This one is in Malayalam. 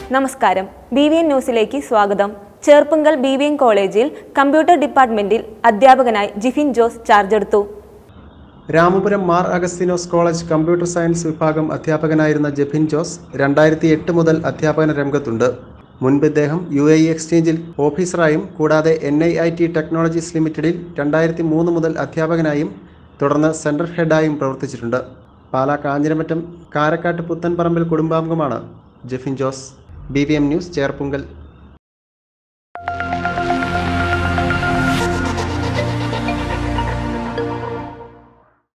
നമസ്കാരം. BVN ന്യൂസിലേക്ക് സ്വാഗതം. ചേർപ്പുങ്കൽ BVN കോളേജിൽ കമ്പ്യൂട്ടർ ഡിപ്പാർട്ട്മെന്റിൽ അധ്യാപകനായി ജിഫിൻ ജോസ് ചാർജ് എടുത്തു. രാമപുരം മാർ അഗസ്തീനോസ് കോളേജ് കമ്പ്യൂട്ടർ സയൻസ് വിഭാഗം അധ്യാപകനായിരുന്ന ജിഫിൻ ജോസ് 2008 മുതൽ അധ്യാപന രംഗത്തുണ്ട്. മുൻപ് ഇദ്ദേഹം UAE എക്സ്ചേഞ്ചിൽ ഓഫീസറായും കൂടാതെ NIIT ടെക്നോളജീസ് ലിമിറ്റഡിൽ 2003 മുതൽ അധ്യാപകനായും തുടർന്ന് സെൻട്രൽ ഹെഡായും പ്രവർത്തിച്ചിട്ടുണ്ട്. പാലാ കാഞ്ഞിരമറ്റം കാരക്കാട്ട് പുത്തൻപറമ്പിൽ കുടുംബാംഗമാണ് ജിഫിൻ ജോസ്. BVN news Cherpunkal.